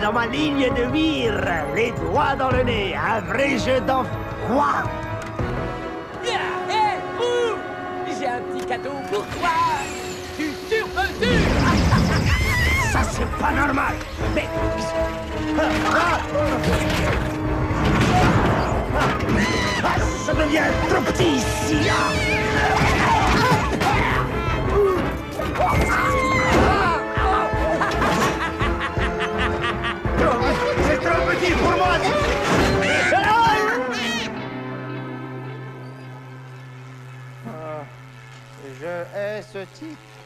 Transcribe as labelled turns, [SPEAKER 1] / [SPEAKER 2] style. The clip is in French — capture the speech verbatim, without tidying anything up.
[SPEAKER 1] dans ma ligne de mire, les doigts dans le nez, un vrai jeu d'enfant. Quoi?
[SPEAKER 2] Hé, ouh! J'ai un petit cadeau pour toi! Tu surmesures!
[SPEAKER 1] Ça, c'est pas normal. Mais... Ah, ça devient trop petit ici, là. C'est trop petit pour moi.
[SPEAKER 3] Je hais ce type.